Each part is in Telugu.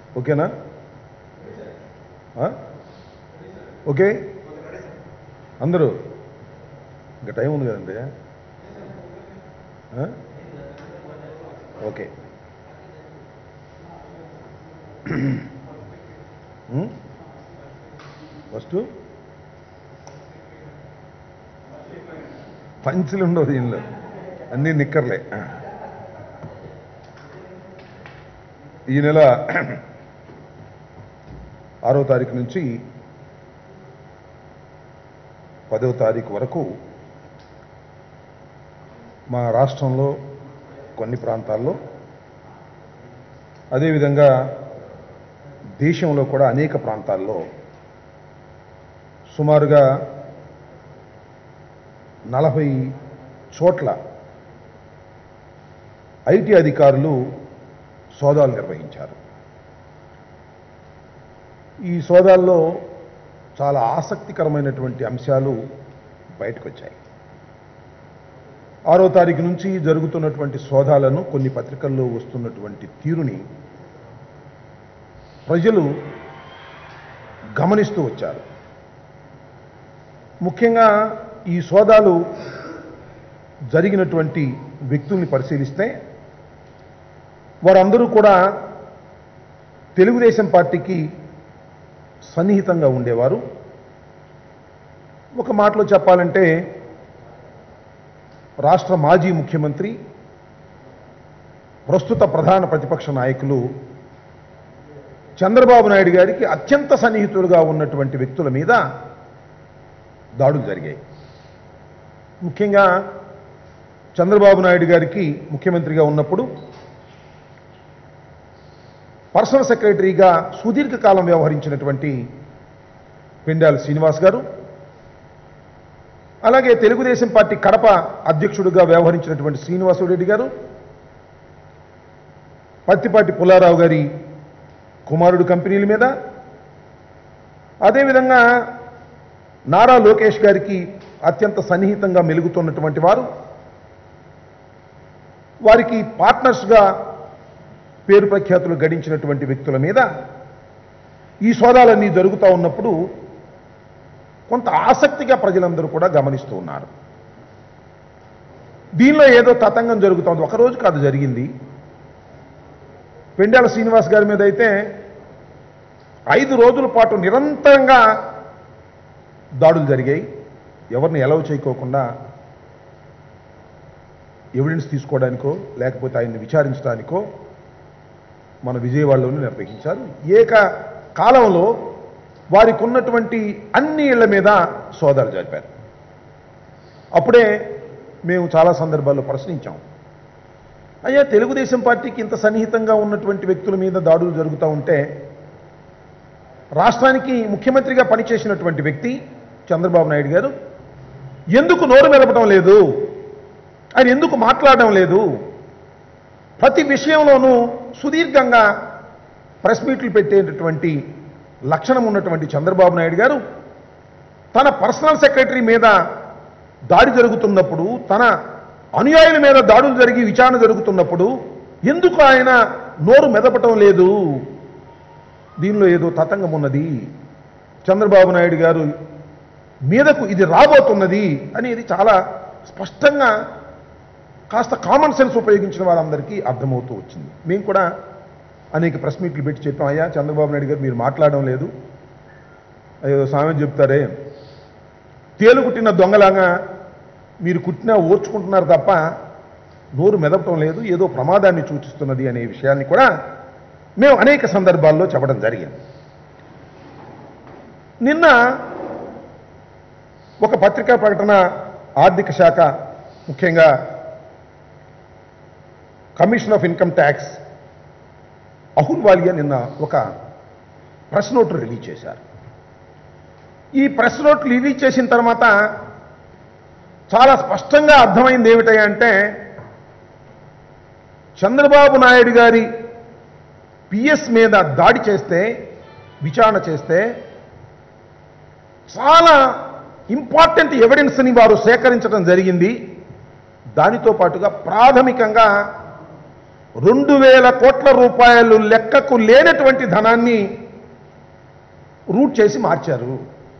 ఓకేనా? ఓకే అందరూ? ఇంకా టైం ఉంది కదండి. ఓకే. ఫస్ట్ పంచులు ఉండవు దీనిలో, అన్నీ నిక్కర్లే. ఈ నెల 6వ తారీఖు నుంచి 10వ తారీఖు వరకు మా రాష్ట్రంలో కొన్ని ప్రాంతాల్లో, అదేవిధంగా దేశంలో కూడా అనేక ప్రాంతాల్లో సుమారుగా 40 చోట్ల ఐటీ అధికారులు సోదాలు నిర్వహించారు. ఈ సోదాల్లో చాలా ఆసక్తికరమైనటువంటి అంశాలు బయటకు వచ్చాయి. 6వ తారీఖు నుంచి జరుగుతున్నటువంటి సోదాలను, కొన్ని పత్రికల్లో వస్తున్నటువంటి తీరుని ప్రజలు గమనిస్తూ వచ్చారు. ముఖ్యంగా ఈ సోదాలు జరిగినటువంటి వ్యక్తుల్ని పరిశీలిస్తే వారందరూ కూడా తెలుగుదేశం పార్టీకి సన్నిహితంగా ఉండేవారు. ఒక మాటలో చెప్పాలంటే రాష్ట్ర మాజీ ముఖ్యమంత్రి, ప్రస్తుత ప్రధాన ప్రతిపక్ష నాయకులు చంద్రబాబు నాయుడు గారికి అత్యంత సన్నిహితులుగా ఉన్నటువంటి వ్యక్తుల మీద దాడులు జరిగాయి. ముఖ్యంగా చంద్రబాబు నాయుడు గారికి ముఖ్యమంత్రిగా ఉన్నప్పుడు పర్సనల్ సెక్రటరీగా సుదీర్ఘకాలం వ్యవహరించినటువంటి పెండ్యాల శ్రీనివాస్ గారు, అలాగే తెలుగుదేశం పార్టీ కడప అధ్యక్షుడిగా వ్యవహరించినటువంటి శ్రీనివాసరెడ్డి గారు, పత్తిపాటి పుల్లారావు గారి కుమారుడు కంపెనీల మీద, అదేవిధంగా నారా లోకేష్ గారికి అత్యంత సన్నిహితంగా మెలుగుతున్నటువంటి వారు, వారికి పార్ట్నర్స్గా పేరు ప్రఖ్యాతులు గడించినటువంటి వ్యక్తుల మీద ఈ సోదాలన్నీ జరుగుతూ ఉన్నప్పుడు కొంత ఆసక్తిగా ప్రజలందరూ కూడా గమనిస్తూ ఉన్నారు. దీనిలో ఏదో తతంగం జరుగుతోంది. ఒకరోజు కాదు జరిగింది. పెండ్యాల శ్రీనివాస్ గారి మీద అయితే 5 రోజుల పాటు నిరంతరంగా దాడులు జరిగాయి. ఎవరిని ఎలవ్ చేయకోకుండా ఎవిడెన్స్ తీసుకోవడానికో లేకపోతే ఆయన్ని విచారించడానికో మన విజయవాడలోనే నిర్వహించారు. ఏక కాలంలో వారికి ఉన్నటువంటి అన్ని ఇళ్ల మీద సోదాలు జరిపారు. అప్పుడే మేము చాలా సందర్భాల్లో ప్రశ్నించాం, అయ్యా తెలుగుదేశం పార్టీకి ఇంత సన్నిహితంగా ఉన్నటువంటి వ్యక్తుల మీద దాడులు జరుగుతూ ఉంటే రాష్ట్రానికి ముఖ్యమంత్రిగా పనిచేసినటువంటి వ్యక్తి చంద్రబాబు నాయుడు గారు ఎందుకు నోరు మెదపడం లేదు, ఆయన ఎందుకు మాట్లాడడం లేదు, ప్రతి విషయంలోనూ సుదీర్ఘంగా ప్రెస్ మీట్లు పెట్టేటటువంటి లక్షణం ఉన్నటువంటి చంద్రబాబు నాయుడు గారు తన పర్సనల్ సెక్రటరీ మీద దాడి జరుగుతున్నప్పుడు, తన అనుయాయుల మీద దాడులు జరిగి విచారణ జరుగుతున్నప్పుడు ఎందుకు ఆయన నోరు మెదపటం లేదు? దీనిలో ఏదో తతంగం ఉన్నది, చంద్రబాబు నాయుడు గారు మీదకు ఇది రాబోతున్నది అనేది చాలా స్పష్టంగా కాస్త కామన్ సెన్స్ ఉపయోగించిన వారందరికీ అర్థమవుతూ వచ్చింది. మేము కూడా అనేక ప్రెస్ మీట్లు పెట్టి చెప్పాం, అయ్యా చంద్రబాబు నాయుడు గారు మీరు మాట్లాడడం లేదు, అయ్యో సామెత చెప్తారే తేలు కుట్టిన దొంగలాగా మీరు కుట్టినా ఓర్చుకుంటున్నారు తప్ప నోరు మెదపటం లేదు, ఏదో ప్రమాదాన్ని సూచిస్తున్నది అనే విషయాన్ని కూడా మేము అనేక సందర్భాల్లో చెప్పడం జరిగింది. నిన్న ఒక పత్రికా ప్రకటన ఆర్థిక శాఖ, ముఖ్యంగా commission of income tax Ahluwalia నిన్న ఒక ప్రెస్ నోట్ రిలీజ్ చేశారు. ఈ ప్రెస్ నోట్ రిలీజ్ చేసిన తర్వాత చాలా స్పష్టంగా అర్థమైంది ఏమిటంటే చంద్రబాబు నాయుడు గారి పిఎస్ మీద దాడి చేస్తే, విచారణ చేస్తే చాలా ఇంపార్టెంట్ ఎవిడెన్స్ని వారు సేకరించడం జరిగింది. దానితో పాటుగా ప్రాథమికంగా 2,000 కోట్ల రూపాయలు లెక్కకు లేనటువంటి ధనాన్ని రూట్ చేసి మార్చారు.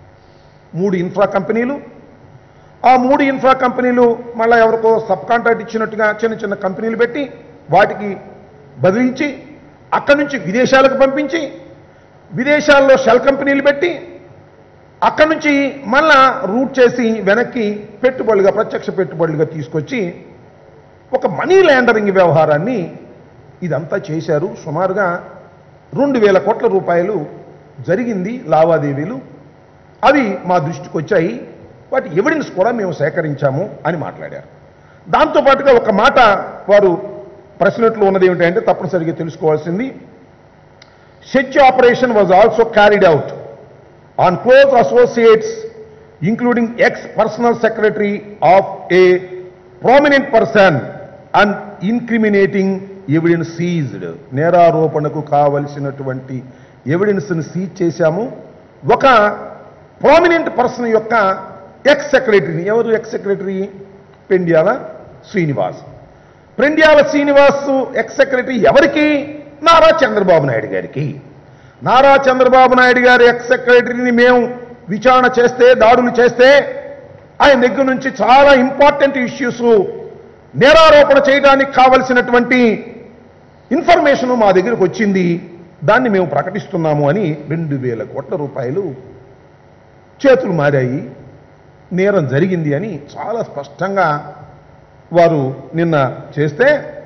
3 ఇన్ఫ్రా కంపెనీలు, ఆ 3 ఇన్ఫ్రా కంపెనీలు మళ్ళీ ఎవరికో సబ్ కాంట్రాక్ట్ ఇచ్చినట్టుగా చిన్న చిన్న కంపెనీలు పెట్టి వాటికి బదిలించి అక్కడి నుంచి విదేశాలకు పంపించి విదేశాల్లో షెల్ కంపెనీలు పెట్టి అక్కడి నుంచి మళ్ళా రూట్ చేసి వెనక్కి పెట్టుబడులుగా ప్రత్యక్ష పెట్టుబడులుగా తీసుకొచ్చి ఒక మనీ లాండరింగ్ వ్యవహారాన్ని ఇదంతా చేశారు. సుమారుగా 2,000 కోట్ల రూపాయలు జరిగింది లావాదేవీలు. అవి మా దృష్టికి వచ్చాయి, వాటి ఎవిడెన్స్ కూడా మేము సేకరించాము అని మాట్లాడారు. దాంతోపాటుగా ఒక మాట వారు ప్రశ్నట్లో ఉన్నది ఏమిటంటే తప్పనిసరిగా తెలుసుకోవాల్సింది, search operation was also carried out on close associates including ex-personal secretary of a prominent person and incriminating evidence seized. నేరారోపణకు కావలసినటువంటి ఎవిడెన్స్ని సీజ్ చేశాము. ఒక ప్రామినెంట్ పర్సన్ యొక్క ఎక్స్ సెక్రటరీని, ఎవరు ex secretary? Pendyala Srinivas. Pendyala Srinivas ex secretary ఎవరికి? నారా చంద్రబాబు నాయుడు గారికి. నారా చంద్రబాబు నాయుడు గారి ఎక్స్ సెక్రటరీని మేము విచారణ చేస్తే, దాడులు చేస్తే ఆయన దగ్గర నుంచి చాలా ఇంపార్టెంట్ ఇష్యూస్, నేరారోపణ చేయడానికి కావలసినటువంటి ఇన్ఫర్మేషన్ మా దగ్గరకు వచ్చింది. దాన్ని మేము ప్రకటిస్తున్నాము అని 2,000 కోట్ల రూపాయలు చేతులు మారాయి, నేరం జరిగింది అని చాలా స్పష్టంగా వారు నిన్న చేస్తే,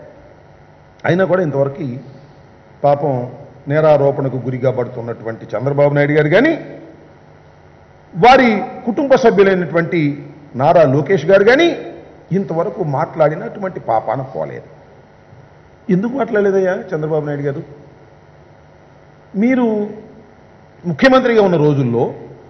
అయినా కూడా ఇంతవరకు పాపం నేరారోపణకు గురిగా పడుతున్నటువంటి చంద్రబాబు నాయుడు గారు కానీ, వారి కుటుంబ సభ్యులైనటువంటి నారా లోకేష్ గారు కానీ ఇంతవరకు మాట్లాడినటువంటి పాపాన పోలేదు. ఎందుకు మాట్లాడలేదయ్యా చంద్రబాబు నాయుడు గారు? మీరు ముఖ్యమంత్రిగా ఉన్న రోజుల్లో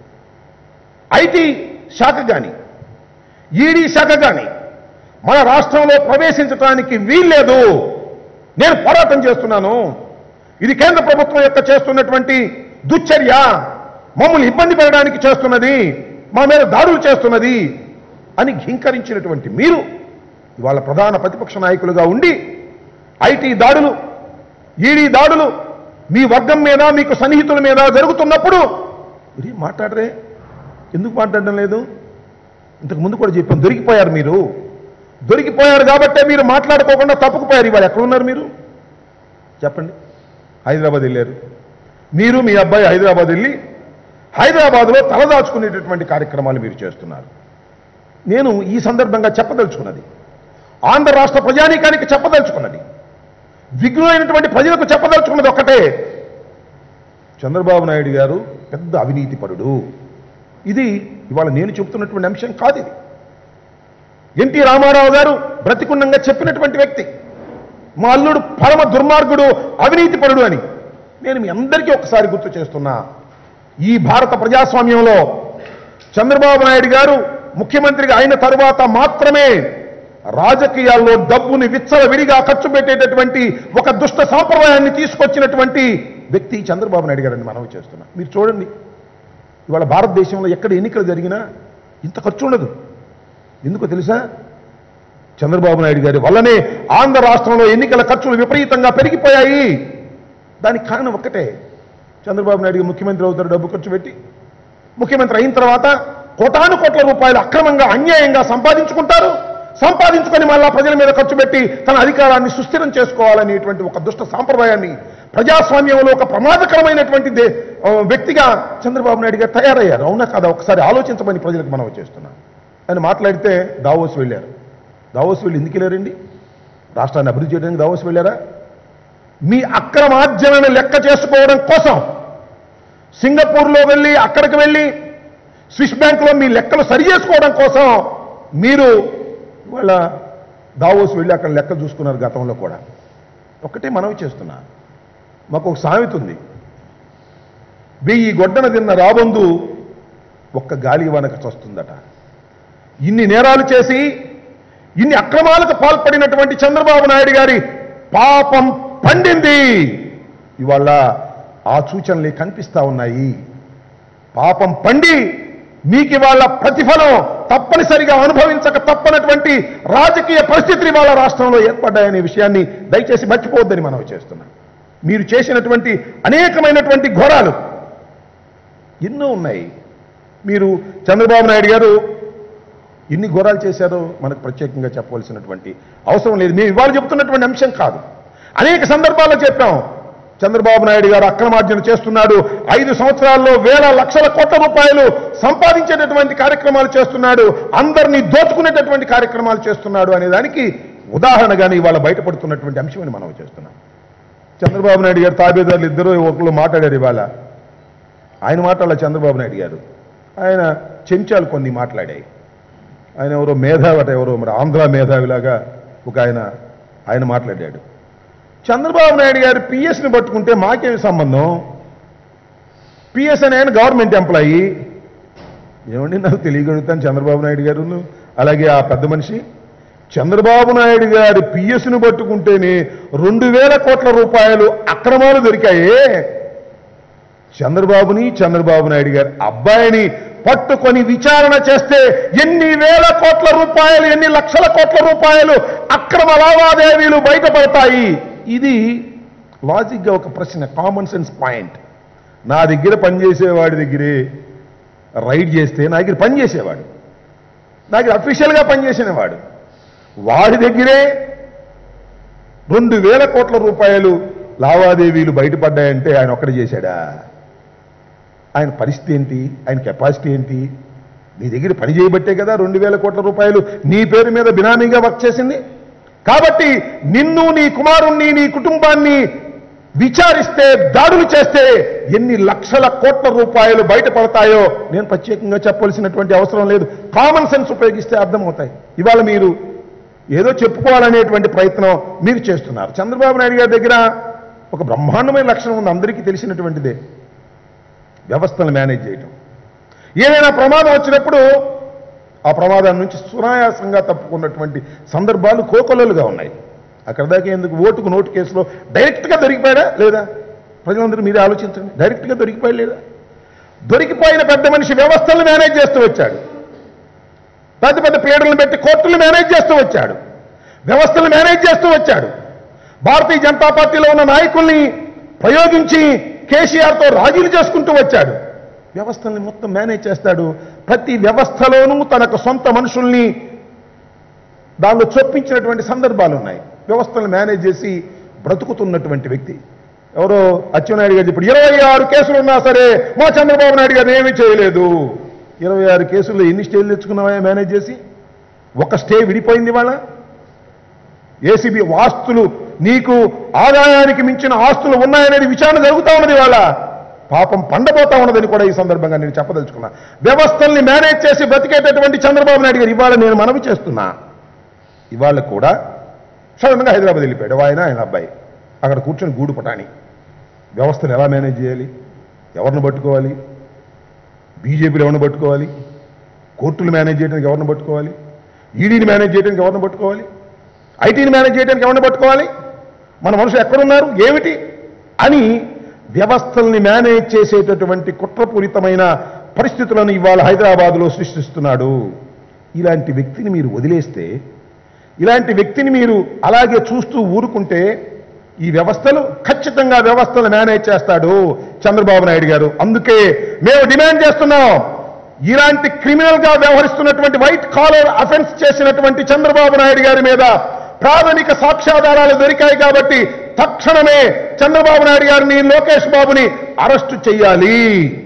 ఐటీ శాఖ కానీ ఈడీ శాఖ కానీ మన రాష్ట్రంలో ప్రవేశించడానికి వీల్లేదు, నేను పోరాటం చేస్తున్నాను, ఇది కేంద్ర ప్రభుత్వం యొక్క చేస్తున్నటువంటి దుశ్చర్య, మమ్మల్ని ఇబ్బంది పెట్టడానికి చేస్తున్నది, మా మీద దాడులు చేస్తున్నది అని ఘీంకరించినటువంటి మీరు ఇవాళ ప్రధాన ప్రతిపక్ష నాయకులుగా ఉండి ఐటీ దాడులు, ఈడీ దాడులు మీ వర్గం మీద, మీకు సన్నిహితుల మీద జరుగుతున్నప్పుడు మీరు మాట్లాడరే? ఎందుకు మాట్లాడడం లేదు? ఇంతకు ముందు కూడా చెప్పాను, దొరికిపోయారు. మీరు దొరికిపోయారు కాబట్టే మీరు మాట్లాడుకోకుండా తప్పుకుపోయారు. ఇవాళ ఎక్కడున్నారు మీరు చెప్పండి? హైదరాబాద్ వెళ్ళారు. మీరు మీ అబ్బాయి హైదరాబాద్ వెళ్ళి హైదరాబాద్లో తలదాచుకునేటటువంటి కార్యక్రమాలు మీరు చేస్తున్నారు. నేను ఈ సందర్భంగా చెప్పదలుచుకున్నది, ఆంధ్ర రాష్ట్ర ప్రజానీకానికి చెప్పదలుచుకున్నది, విఘ్నులైనటువంటి ప్రజలకు చెప్పదలుచుకున్నది ఒక్కటే, చంద్రబాబు నాయుడు గారు పెద్ద అవినీతిపరుడు. ఇది ఇవాళ నేను చెబుతున్నటువంటి అంశం కాదు. ఇది ఎన్టీ రామారావు గారు బ్రతికున్నంగా చెప్పినటువంటి వ్యక్తి. మా అల్లుడు పరమ దుర్మార్గుడు, అవినీతిపరుడు అని నేను మీ అందరికీ ఒకసారి గుర్తు చేస్తున్నా. ఈ భారత ప్రజాస్వామ్యంలో చంద్రబాబు నాయుడు గారు ముఖ్యమంత్రిగా అయిన తరువాత మాత్రమే రాజకీయాల్లో డబ్బుని విచ్చలవిడిగా ఖర్చు పెట్టేటటువంటి ఒక దుష్ట సాంప్రదాయాన్ని తీసుకొచ్చినటువంటి వ్యక్తి చంద్రబాబు నాయుడు గారని మనవి చేస్తున్నా. మీరు చూడండి, ఇవాళ భారతదేశంలో ఎక్కడ ఎన్నికలు జరిగినా ఇంత ఖర్చు ఉండదు. ఎందుకో తెలుసా? చంద్రబాబు నాయుడు గారి వల్లనే ఆంధ్ర రాష్ట్రంలో ఎన్నికల ఖర్చులు విపరీతంగా పెరిగిపోయాయి. దానికి కారణం ఒక్కటే, చంద్రబాబు నాయుడు ముఖ్యమంత్రి అవుతారు డబ్బు ఖర్చు పెట్టి, ముఖ్యమంత్రి అయిన తర్వాత కోటాను కోట్ల రూపాయలు అక్రమంగా అన్యాయంగా సంపాదించుకుంటారు. సంపాదించుకొని మళ్ళా ప్రజల మీద ఖర్చు పెట్టి తన అధికారాన్ని సుస్థిరం చేసుకోవాలనేటువంటి ఒక దుష్ట సాంప్రదాయాన్ని ప్రజాస్వామ్యంలో ఒక ప్రమాదకరమైనటువంటి వ్యక్తిగా చంద్రబాబు నాయుడు గారు తయారయ్యారు. అవునా కాదా? ఒకసారి ఆలోచించమని ప్రజలకు మనం చేస్తున్నాం. అని మాట్లాడితే దావోస్ వెళ్ళారు. దావోస్ వెళ్ళి ఎందుకు వెళ్ళారండి? రాష్ట్రాన్ని అభివృద్ధి చేయడానికి దావోస్ వెళ్ళారా? మీ అక్రమార్జనను లెక్క చేసుకోవడం కోసం సింగపూర్లో వెళ్ళి, అక్కడికి వెళ్ళి స్విస్ బ్యాంకులో మీ లెక్కలు సరి చేసుకోవడం కోసం మీరు వాళ్ళ దావోస్ వెళ్ళి అక్కడ లెక్క చూసుకున్నారు గతంలో కూడా. ఒక్కటే మనవి చేస్తున్నా, మాకు ఒక సామెత ఉంది, 1000 గొడ్డన తిన్న రాబందు ఒక్క గాలి వానక చస్తుందట. ఇన్ని నేరాలు చేసి ఇన్ని అక్రమాలకు పాల్పడినటువంటి చంద్రబాబు నాయుడు గారి పాపం పండింది. ఇవాళ ఆ సూచనలు కనిపిస్తా ఉన్నాయి. పాపం పండి మీకు ఇవాళ ప్రతిఫలం తప్పనిసరిగా అనుభవించక తప్పనటువంటి రాజకీయ పరిస్థితులు ఇవాళ రాష్ట్రంలో ఏర్పడ్డాయనే విషయాన్ని దయచేసి మర్చిపోవద్దని మనం చేస్తున్నాం. మీరు చేసినటువంటి అనేకమైనటువంటి ఘోరాలు ఎన్నో ఉన్నాయి. మీరు చంద్రబాబు నాయుడు గారు ఎన్ని ఘోరాలు చేశారో మనకు ప్రత్యేకంగా చెప్పవలసినటువంటి అవసరం లేదు. మేము ఇవాళ చెప్తున్నటువంటి అంశం కాదు. అనేక సందర్భాల్లో చెప్పాం. చంద్రబాబు నాయుడు గారు అక్రమార్జన చేస్తున్నాడు, 5 సంవత్సరాల్లో వేల లక్షల కోట్ల రూపాయలు సంపాదించేటటువంటి కార్యక్రమాలు చేస్తున్నాడు, అందరినీ దోచుకునేటటువంటి కార్యక్రమాలు చేస్తున్నాడు అనే దానికి ఉదాహరణగానే ఇవాళ బయటపడుతున్నటువంటి అంశమని మనం చేస్తున్నాం. చంద్రబాబు నాయుడు గారు తాబేదారులు ఇద్దరు ఒకళ్ళు మాట్లాడారు. ఇవాళ ఆయన మాట్లాడాల చంద్రబాబు నాయుడు గారు, ఆయన చెంచాలు కొన్ని మాట్లాడాయి. ఆయన ఎవరో మేధావట, ఎవరో మరి ఆంధ్ర మేధావిలాగా ఒక ఆయన మాట్లాడాడు. చంద్రబాబు నాయుడు గారు పిఎస్ని పట్టుకుంటే మాకేమి సంబంధం? పిఎస్ అని ఆయన గవర్నమెంట్ ఎంప్లాయీ. ఏమండి నాకు తెలియగలుగుతాను చంద్రబాబు నాయుడు గారు అలాగే ఆ పెద్ద మనిషి. చంద్రబాబు నాయుడు గారి పిఎస్ను పట్టుకుంటేనే 2000 కోట్ల రూపాయలు అక్రమాలు దొరికాయే. చంద్రబాబు నాయుడు గారి అబ్బాయిని పట్టుకొని విచారణ చేస్తే ఎన్ని వేల కోట్ల రూపాయలు, ఎన్ని లక్షల కోట్ల రూపాయలు అక్రమ లావాదేవీలు బయటపడతాయి. ఇది లాజిక్గా ఒక ప్రశ్న, కామన్ సెన్స్ పాయింట్. నా దగ్గర పనిచేసేవాడి దగ్గరే రైడ్ చేస్తే నా దగ్గర పనిచేసేవాడు, నా దగ్గర అఫీషియల్గా పనిచేసినవాడు, వాడి దగ్గరే 2000 కోట్ల రూపాయలు లావాదేవీలు బయటపడ్డాయంటే ఆయన ఒక్కడే చేశాడా? ఆయన పరిస్థితి ఏంటి? ఆయన కెపాసిటీ ఏంటి? నీ దగ్గర పని చేయబట్టే కదా 2000 కోట్ల రూపాయలు నీ పేరు మీద బినామీగా వర్క్ చేసింది. కాబట్టి నిన్ను, నీ కుమారుణ్ణి, నీ కుటుంబాన్ని విచారిస్తే, దాడులు చేస్తే ఎన్ని లక్షల కోట్ల రూపాయలు బయటపడతాయో నేను ప్రత్యేకంగా చెప్పవలసినటువంటి అవసరం లేదు. కామన్ సెన్స్ ఉపయోగిస్తే అర్థమవుతాయి. ఇవాళ మీరు ఏదో చెప్పుకోవాలనేటువంటి ప్రయత్నం మీరు చేస్తున్నారు. చంద్రబాబు నాయుడు గారి దగ్గర ఒక బ్రహ్మాండమైన లక్షణం ఉంది, అందరికీ తెలిసినటువంటిదే, వ్యవస్థను మేనేజ్ చేయటం. ఏదైనా ప్రమాదం వచ్చినప్పుడు ఆ ప్రమాదం నుంచి సునాయాసంగా తప్పుకున్నటువంటి సందర్భాలు కోకొల్లలుగా ఉన్నాయి. అక్కడ దాకా ఎందుకు, ఓటుకు నోటు కేసులో డైరెక్ట్గా దొరికిపోయాడా లేదా? ప్రజలందరూ మీరే ఆలోచించండి. డైరెక్ట్గా దొరికిపోయాడు లేదా? దొరికిపోయిన పెద్ద మనిషి వ్యవస్థలను మేనేజ్ చేస్తూ వచ్చాడు. పెద్ద పెద్ద ప్లేడర్లను పెట్టి కోర్టులు మేనేజ్ చేస్తూ వచ్చాడు, వ్యవస్థలు మేనేజ్ చేస్తూ వచ్చాడు. భారతీయ జనతా పార్టీలో ఉన్న నాయకుల్ని ప్రయోగించి కేసీఆర్తో రాజీలు చేసుకుంటూ వచ్చాడు. వ్యవస్థల్ని మొత్తం మేనేజ్ చేస్తాడు. ప్రతి వ్యవస్థలోనూ తనకు సొంత మనుషుల్ని దానిలో చొప్పించినటువంటి సందర్భాలు ఉన్నాయి. వ్యవస్థలను మేనేజ్ చేసి బ్రతుకుతున్నటువంటి వ్యక్తి ఎవరో అచ్చెన్నాయుడు గారు ఇప్పుడు 26 కేసులు ఉన్నా సరే మా చంద్రబాబు నాయుడు గారు ఏమీ చేయలేదు. 26 కేసుల్లో ఎన్ని స్టేలు తెచ్చుకున్నావా మేనేజ్ చేసి? ఒక స్టే విడిపోయింది వాళ్ళ. ఏసీబీ ఆస్తులు, నీకు ఆదాయానికి మించిన ఆస్తులు ఉన్నాయనేది విచారణ జరుగుతూ ఉన్నది. వాళ్ళ పాపం పండబోతా ఉన్నదని కూడా ఈ సందర్భంగా నేను చెప్పదలుచుకున్నా. వ్యవస్థల్ని మేనేజ్ చేసి బ్రతికేటటువంటి చంద్రబాబు నాయుడు గారు ఇవాళ నేను మనవి చేస్తున్నా, ఇవాళ కూడా సడన్గా హైదరాబాద్ వెళ్ళిపోయాడు ఆయన అబ్బాయి. అక్కడ కూర్చొని గూడు పటాని వ్యవస్థను ఎలా మేనేజ్ చేయాలి, ఎవరిని పట్టుకోవాలి, బీజేపీలో ఎవరిని పట్టుకోవాలి, కోర్టులు మేనేజ్ చేయడానికి ఎవరిని పట్టుకోవాలి, ఈడీని మేనేజ్ చేయడానికి ఎవరిని పట్టుకోవాలి, ఐటీని మేనేజ్ చేయడానికి ఎవరిని పట్టుకోవాలి, మన మనుషులు ఎక్కడున్నారు ఏమిటి అని వ్యవస్థల్ని మేనేజ్ చేసేటటువంటి కుట్రపూరితమైన పరిస్థితులను ఇవాళ హైదరాబాద్లో సృష్టిస్తున్నాడు. ఇలాంటి వ్యక్తిని మీరు వదిలేస్తే, ఇలాంటి వ్యక్తిని మీరు అలాగే చూస్తూ ఊరుకుంటే ఈ వ్యవస్థలు ఖచ్చితంగా వ్యవస్థలు మేనేజ్ చేస్తాడు చంద్రబాబు నాయుడు గారు. అందుకే మేము డిమాండ్ చేస్తున్నాం, ఇలాంటి క్రిమినల్గా వ్యవహరిస్తున్నటువంటి వైట్ కాలర్ అఫెన్స్ చేసినటువంటి చంద్రబాబు నాయుడు గారి మీద ప్రాథమిక సాక్ష్యాధారాలు దొరికాయి కాబట్టి తక్షణమే చంద్రబాబు నాయుడు గారిని, లోకేష్ బాబుని అరెస్టు చేయాలి,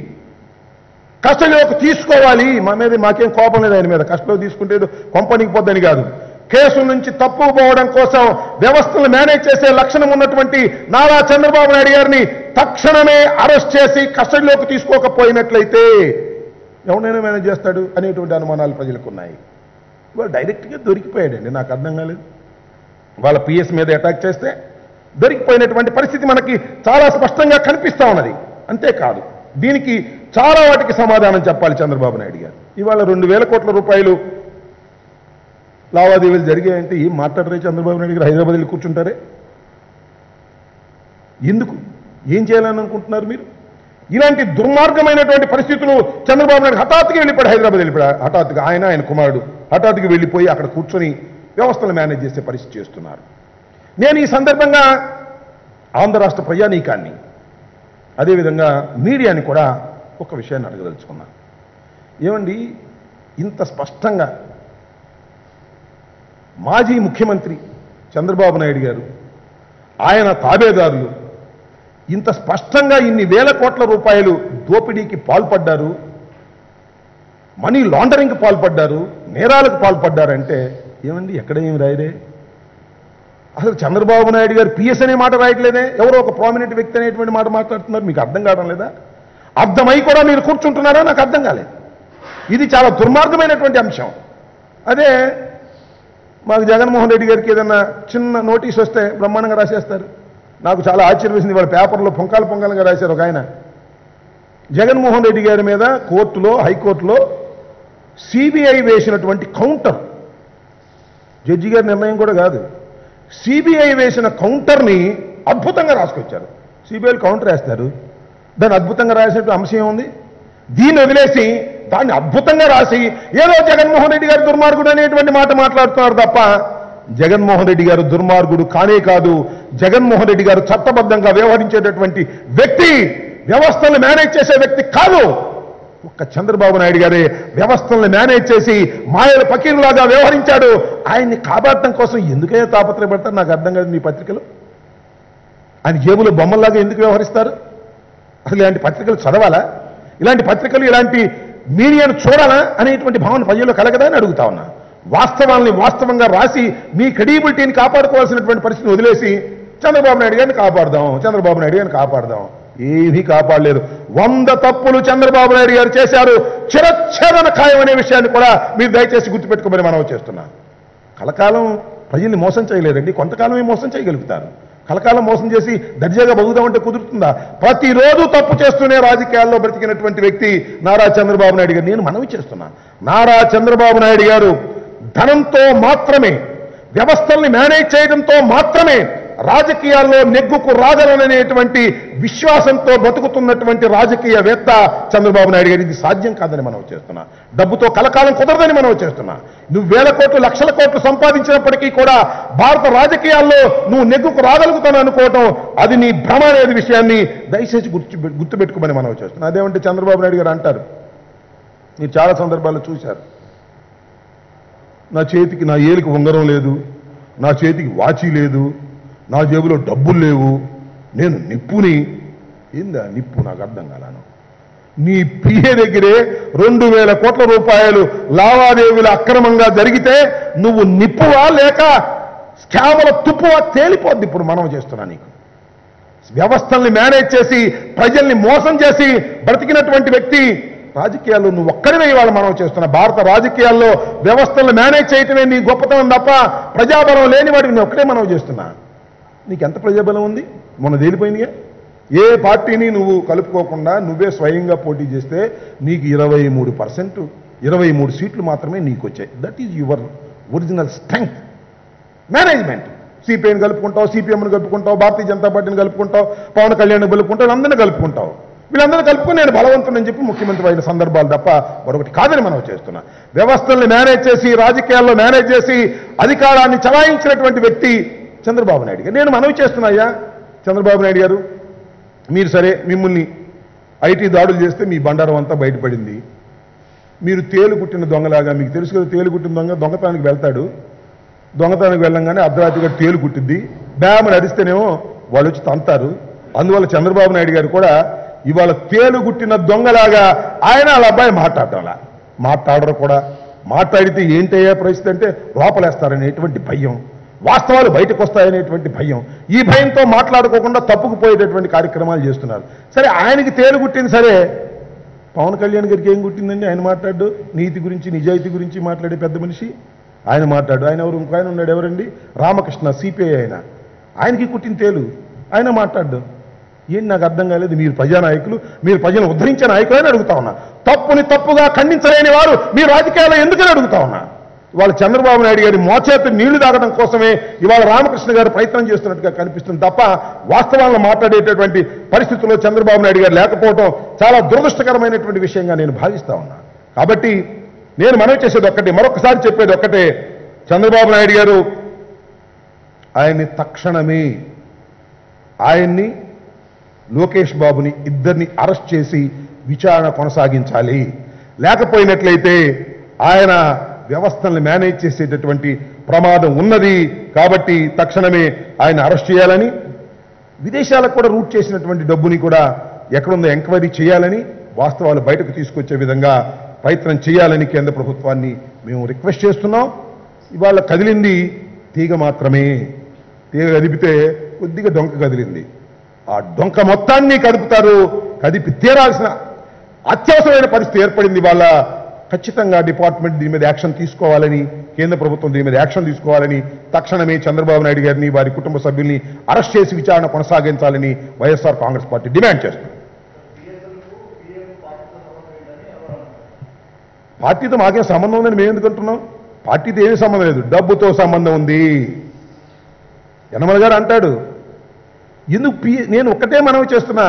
కస్టడీలోకి తీసుకోవాలి. మా మీద మాకేం కోపం లేదు, ఆయన మీద కస్టడీలో తీసుకుంటే కొంపనికి పొద్దని కాదు. కేసుల నుంచి తప్పుకుపోవడం కోసం వ్యవస్థను మేనేజ్ చేసే లక్షణం ఉన్నటువంటి నారా చంద్రబాబు నాయుడు గారిని తక్షణమే అరెస్ట్ చేసి కస్టడీలోకి తీసుకోకపోయినట్లయితే ఎవరైనా మేనేజ్ చేస్తాడు అనేటువంటి అనుమానాలు ప్రజలకు ఉన్నాయి. ఇవాళ డైరెక్ట్గా దొరికిపోయాడండి, నాకు అర్థం కాలేదు. వాళ్ళ పిఎస్ మీద అటాక్ చేస్తే దొరికిపోయినటువంటి పరిస్థితి మనకి చాలా స్పష్టంగా కనిపిస్తూ ఉన్నది. అంతేకాదు, దీనికి చాలా వాటికి సమాధానం చెప్పాలి చంద్రబాబు నాయుడు గారు. ఇవాళ 2000 కోట్ల రూపాయలు లావాదేవీలు జరిగాయంటే ఏం మాట్లాడరే చంద్రబాబు నాయుడు గారు? హైదరాబాద్ వెళ్ళి కూర్చుంటారే ఎందుకు? ఏం చేయాలని అనుకుంటున్నారు మీరు? ఇలాంటి దుర్మార్గమైనటువంటి పరిస్థితులు చంద్రబాబు నాయుడు హఠాత్తుగా వెళ్ళిపోయాడు, హైదరాబాద్ వెళ్ళిపోయాడు. హఠాత్తుగా ఆయన కుమారుడు హఠాత్తుగా వెళ్ళిపోయి అక్కడ కూర్చొని వ్యవస్థలు మేనేజ్ చేసే పరిస్థితి చేస్తున్నారు. నేను ఈ సందర్భంగా ఆంధ్ర రాష్ట్ర ప్రజానీకాన్ని అదేవిధంగా మీడియాని కూడా ఒక విషయాన్ని అడగదలుచుకున్నాను. ఏమండి, ఇంత స్పష్టంగా మాజీ ముఖ్యమంత్రి చంద్రబాబు నాయుడు గారు, ఆయన తాబేదారులు ఇంత స్పష్టంగా ఇన్ని వేల కోట్ల రూపాయలు దోపిడీకి పాల్పడ్డారు, మనీ లాండరింగ్కి పాల్పడ్డారు, నేరాలకు పాల్పడ్డారంటే ఏమండి ఎక్కడ ఏమి రాయరే? అసలు చంద్రబాబు నాయుడు గారు పిఎస్ అనే మాట రాయట్లేదే, ఎవరో ఒక ప్రామినెంట్ వ్యక్తి అనేటువంటి మాట మాట్లాడుతున్నారు. మీకు అర్థం కావడం లేదా? అర్థమై కూడా మీరు కూర్చుంటున్నారా? నాకు అర్థం కాలేదు. ఇది చాలా దుర్మార్గమైనటువంటి అంశం. అదే మాకు జగన్మోహన్ రెడ్డి గారికి ఏదన్నా చిన్న నోటీస్ వస్తే బ్రహ్మాండంగా రాసేస్తారు. నాకు చాలా ఆశ్చర్యం వేసింది, వాళ్ళ పేపర్లో పొంకాలుగా రాశారు. ఒక ఆయన జగన్మోహన్ రెడ్డి గారి మీద కోర్టులో, హైకోర్టులో సిబిఐ వేసినటువంటి కౌంటర్, జడ్జి గారి నిర్ణయం కూడా కాదు, సిబిఐ వేసిన కౌంటర్ని అద్భుతంగా రాసుకొచ్చారు. సిబిఐలు కౌంటర్ వేస్తారు, దాన్ని అద్భుతంగా రాసినట్టు అంశం ఉంది. దీన్ని వదిలేసి దాన్ని అద్భుతంగా రాసి ఏదో జగన్మోహన్ రెడ్డి గారు దుర్మార్గుడు అనేటువంటి మాట మాట్లాడుతున్నారు తప్ప జగన్మోహన్ రెడ్డి గారు దుర్మార్గుడు కానే కాదు. జగన్మోహన్ రెడ్డి గారు చట్టబద్ధంగా వ్యవహరించేటటువంటి వ్యక్తి, వ్యవస్థలను మేనేజ్ చేసే వ్యక్తి కాదు. ఒక్క చంద్రబాబు నాయుడు గారే వ్యవస్థలను మేనేజ్ చేసి మాయల పకీరులాగా వ్యవహరించాడు. ఆయన్ని కాపాడటం కోసం ఎందుకైనా తాపత్రయపడతారు నాకు అర్థం కాదు. మీ పత్రికలు ఆయన జేబులో బొమ్మల్లాగా ఎందుకు వ్యవహరిస్తారు? అసలు ఇలాంటి పత్రికలు చదవాలా? ఇలాంటి పత్రికలు, ఇలాంటి మీడియాను చూడాలా అనేటువంటి భావన ప్రజల్లో కలగదా అని అడుగుతా ఉన్నా. వాస్తవాల్ని వాస్తవంగా రాసి మీ క్రెడిబిలిటీని కాపాడుకోవాల్సినటువంటి పరిస్థితిని వదిలేసి చంద్రబాబు నాయుడు గారిని కాపాడదాం, ఏమీ కాపాడలేరు. 100 తప్పులు చంద్రబాబు నాయుడు గారు చేశారు, చిరచ్ఛేదన ఖాయం అనే విషయాన్ని కూడా మీరు దయచేసి గుర్తుపెట్టుకోమని మనం చేస్తున్నాం. కలకాలం ప్రజల్ని మోసం చేయలేరండి, కొంతకాలమే మోసం చేయగలుగుతారు. కలకాలం మోసం చేసి దర్జాగా బతుకుదామంటే కుదురుతుందా? ప్రతిరోజు తప్పు చేస్తూనే రాజకీయాల్లో బ్రతికినటువంటి వ్యక్తి నారా చంద్రబాబు నాయుడు గారు. నేను మనవి చేస్తున్నా, నారా చంద్రబాబు నాయుడు గారు ధనంతో మాత్రమే, వ్యవస్థల్ని మేనేజ్ చేయడంతో మాత్రమే రాజకీయాల్లో నెగ్గుకు రాగలననేటువంటి విశ్వాసంతో బతుకుతున్నటువంటి రాజకీయవేత్త చంద్రబాబు నాయుడు గారు. ఇది సాధ్యం కాదని మనం చేస్తున్నా. డబ్బుతో కలకాలం కుదరదని మనం చేస్తున్నా. నువ్వు వేల కోట్లు, లక్షల కోట్లు సంపాదించినప్పటికీ కూడా భారత రాజకీయాల్లో నువ్వు నెగ్గుకు రాగలుగుతాను అనుకోవటం అది నీ భ్రమ అనేది విషయాన్ని దయచేసి గుర్తుపెట్టుకోమని మనం చేస్తున్నా. అదేమంటే చంద్రబాబు నాయుడు గారు అంటారు, మీరు చాలా సందర్భాల్లో చూశారు, నా ఏలికి ఉంగరం లేదు, నా చేతికి వాచి లేదు, నా జేబులో డబ్బులు లేవు, నేను నిప్పుని. ఏందా నిప్పు? నాకు అర్థం కాలను. నీ పిఏ దగ్గరే 2000 కోట్ల రూపాయలు లావాదేవీలు అక్రమంగా జరిగితే నువ్వు నిప్పువా లేక స్కాముల తుప్పువా తేలిపోద్ది. ఇప్పుడు మనం చేస్తున్నా. నీకు వ్యవస్థల్ని మేనేజ్ చేసి ప్రజల్ని మోసం చేసి బ్రతికినటువంటి వ్యక్తి రాజకీయాల్లో నువ్వు ఒక్కడివే ఇవాళ మనం చేస్తున్నా. భారత రాజకీయాల్లో వ్యవస్థలను మేనేజ్ చేయటమే నీ గొప్పతనం తప్ప ప్రజాబలం లేని వాడికి నేను ఒక్కడే మనం చేస్తున్నా. నీకు ఎంత ప్రజాబలం ఉంది? మొన్న తేలిపోయిందిగా. ఏ పార్టీని నువ్వు కలుపుకోకుండా నువ్వే స్వయంగా పోటీ చేస్తే నీకు 23%, 23 సీట్లు మాత్రమే నీకు వచ్చాయి. That is your original strength. Management సిపిఐని కలుపుకుంటావు, సిపిఎంని కలుపుకుంటావు, భారతీయ జనతా పార్టీని కలుపుకుంటావు, పవన్ కళ్యాణ్ కలుపుకుంటావు, అందరినీ కలుపుకుంటావు. వీళ్ళందరూ కలుపుకొని నేను బలవంతుని చెప్పి ముఖ్యమంత్రి అయిన సందర్భాలు తప్ప మరొకటి కాదని మనం చేస్తున్నా. వ్యవస్థల్ని మేనేజ్ చేసి, రాజకీయాల్లో మేనేజ్ చేసి అధికారాన్ని చలాయించినటువంటి వ్యక్తి చంద్రబాబు నాయుడు గారు. నేను మనవి చేస్తున్నాయ్యా చంద్రబాబు నాయుడు గారు, మీరు సరే మిమ్మల్ని ఐటీ దాడులు చేస్తే మీ బండారం అంతా బయటపడింది. మీరు తేలు కుట్టిన దొంగలాగా, మీకు తెలుసు కదా తేలు కుట్టిన దొంగతనానికి వెళ్తాడు, దొంగతనానికి వెళ్ళంగానే అర్ధరాత్రిగా తేలు కుట్టిద్ది, డ్యామని అరిస్తేనేమో వాళ్ళు వచ్చి తంతారు. అందువల్ల చంద్రబాబు నాయుడు గారు కూడా ఇవాళ తేలు కుట్టిన దొంగలాగా ఆయన వాళ్ళ అబ్బాయి మాట్లాడరు కూడా. మాట్లాడితే ఏంటయ్యే పరిస్థితి అంటే లోపలేస్తారనేటువంటి భయం, వాస్తవాలు బయటకు వస్తాయనేటువంటి భయం, ఈ భయంతో మాట్లాడుకోకుండా తప్పుకుపోయేటటువంటి కార్యక్రమాలు చేస్తున్నారు. సరే ఆయనకి తేలు కుట్టింది సరే, పవన్ కళ్యాణ్ గారికి ఏం కుట్టిందండి? ఆయన మాట్లాడు నీతి గురించి, నిజాయితీ గురించి మాట్లాడే పెద్ద మనిషి ఆయన మాట్లాడు. ఆయన ఎవరు? ఇంకో ఆయన ఉన్నాడు, ఎవరండి? రామకృష్ణ, సిపిఐ ఆయన, ఆయనకి కుట్టిన తేలు, ఆయన మాట్లాడు. ఏంటి నాకు అర్థం కాలేదు. మీరు ప్రజానాయకులు, మీరు ప్రజలను ఉద్ధరించే నాయకులని అడుగుతా ఉన్నా. తప్పుని తప్పుగా ఖండించలేని వారు మీ రాజకీయాల్లో ఎందుకని అడుగుతా ఉన్నా. ఇవాళ చంద్రబాబు నాయుడు గారి మోచేతి నీళ్లు తాగడం కోసమే ఇవాళ రామకృష్ణ గారు ప్రయత్నం చేస్తున్నట్టుగా కనిపిస్తుంది తప్ప వాస్తవాలను మాట్లాడేటటువంటి పరిస్థితుల్లో చంద్రబాబు నాయుడు గారు లేకపోవడం చాలా దురదృష్టకరమైనటువంటి విషయంగా నేను భావిస్తా ఉన్నా. కాబట్టి నేను మనవి చేసేది ఒక్కటే, మరొకసారి చెప్పేది ఒక్కటే, చంద్రబాబు నాయుడు గారు ఆయన్ని తక్షణమే ఆయన్ని లోకేష్ బాబుని ఇద్దరిని అరెస్ట్ చేసి విచారణ కొనసాగించాలి. లేకపోయినట్లయితే ఆయన వ్యవస్థలను మేనేజ్ చేసేటటువంటి ప్రమాదం ఉన్నది. కాబట్టి తక్షణమే ఆయన అరెస్ట్ చేయాలని, విదేశాలకు కూడా రూట్ చేసినటువంటి డబ్బుని కూడా ఎక్కడుందో ఎంక్వైరీ చేయాలని, వాస్తవాలు బయటకు తీసుకొచ్చే విధంగా ప్రయత్నం చేయాలని కేంద్ర ప్రభుత్వాన్ని మేము రిక్వెస్ట్ చేస్తున్నాం. ఇవాళ కదిలింది తీగ మాత్రమే. తీగ కదిపితే కొద్దిగా డొంక కదిలింది. ఆ డొంక మొత్తాన్ని కదుపుతారు. కదిపి తీరాల్సిన అత్యవసరమైన పరిస్థితి ఏర్పడింది. వాళ్ళ ఖచ్చితంగా డిపార్ట్మెంట్ దీని మీద యాక్షన్ తీసుకోవాలని, కేంద్ర ప్రభుత్వం దీని మీద యాక్షన్ తీసుకోవాలని, తక్షణమే చంద్రబాబు నాయుడు గారిని వారి కుటుంబ సభ్యుల్ని అరెస్ట్ చేసి విచారణ కొనసాగించాలని వైఎస్ఆర్ కాంగ్రెస్ పార్టీ డిమాండ్ చేస్తుంది. పార్టీతో మాకేం సంబంధం ఉందని మేము ఎందుకు అంటున్నాం? పార్టీతో ఏమీ సంబంధం లేదు, డబ్బుతో సంబంధం ఉంది. యనమల గారు అంటాడు, ఎందుకు నేను ఒక్కటే మనవి చేస్తున్నా,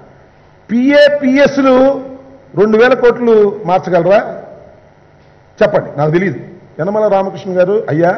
పిఎస్లు 2000 కోట్లు మార్చగలరా చెప్పండి, నాకు తెలియదు. యనమల రామకృష్ణ గారు, అయ్యా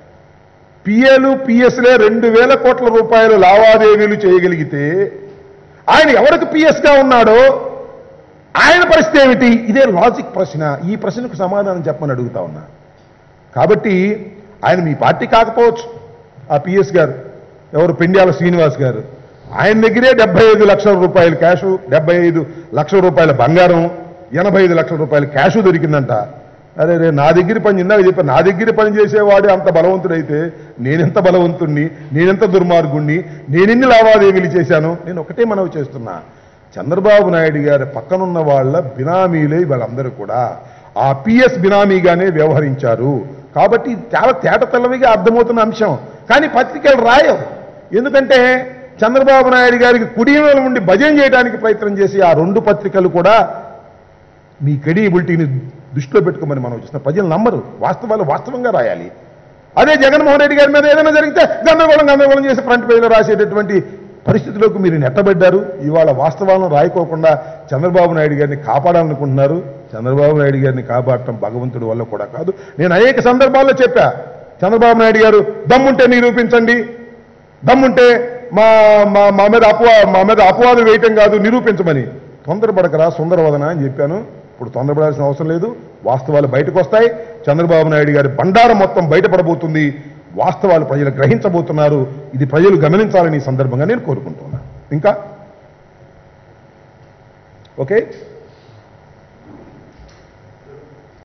పిఏలు పిఎస్లే 2000 కోట్ల రూపాయలు లావాదేవీలు చేయగలిగితే ఆయన ఎవరికి పిఎస్గా ఉన్నాడో ఆయన పరిస్థితి ఏమిటి? ఇదే లాజిక్ ప్రశ్న. ఈ ప్రశ్నకు సమాధానం చెప్పమని అడుగుతా ఉన్నా. కాబట్టి ఆయన మీ పార్టీ కాకపోవచ్చు, ఆ పిఎస్ గారు ఎవరు, పెండ్యాల శ్రీనివాస్ గారు, ఆయన దగ్గరే 75 లక్షల రూపాయలు క్యాషు, 75 లక్షల రూపాయల బంగారం, 85 లక్షల రూపాయల క్యాషు దొరికిందంట. అరే రే, నా దగ్గర పని ఇందాక చెప్పాను, నా దగ్గర పని చేసేవాడే అంత బలవంతుడైతే నేనెంత బలవంతుణ్ణి, నేనెంత దుర్మార్గుణ్ణి, నేనెన్ని లావాదేవీలు చేశాను? నేను ఒకటే మనవి చేస్తున్నా, చంద్రబాబు నాయుడు గారి పక్కనున్న వాళ్ళ బినామీలే వాళ్ళందరూ కూడా ఆ పిఎస్ బినామీగానే వ్యవహరించారు. కాబట్టి చాలా తేటతెల్లవిగా అర్థమవుతున్న అంశం. కానీ పత్రికలు రాయవు. ఎందుకంటే చంద్రబాబు నాయుడు గారికి కుడివేల నుండి భజన చేయడానికి ప్రయత్నం చేసి ఆ 2 పత్రికలు కూడా మీ క్రెడిబిలిటీని దృష్టిలో పెట్టుకోమని మనం చూస్తున్నాం. ప్రజలు నమ్మరు, వాస్తవాలు వాస్తవంగా రాయాలి. అదే జగన్మోహన్ రెడ్డి గారి మీద ఏదైనా జరిగితే గందరగోళం చేసి ఫ్రంట్ పేజీలో రాసేటటువంటి పరిస్థితులకు మీరు నెట్టబడ్డారు. ఇవాళ వాస్తవాలను రాయకోకుండా చంద్రబాబు నాయుడు గారిని కాపాడాలనుకుంటున్నారు. చంద్రబాబు నాయుడు గారిని కాపాడటం భగవంతుడి వల్ల కూడా కాదు. నేను అనేక సందర్భాల్లో చెప్పా, చంద్రబాబు నాయుడు గారు దమ్ముంటే నిరూపించండి, దమ్ముంటే మా మీద అపవాదం వేయటం కాదు, నిరూపించమని. తొందరపడకరా సుందరవదన అని చెప్పాను. ఇప్పుడు తొందరపడాల్సిన అవసరం లేదు, వాస్తవాలు బయటకు వస్తాయి. చంద్రబాబు నాయుడు గారి బండారం మొత్తం బయటపడబోతుంది. వాస్తవాలు ప్రజలు గ్రహించబోతున్నారు. ఇది ప్రజలు గమనించాలని ఈ సందర్భంగా నేను కోరుకుంటున్నాను. ఇంకా ఓకే.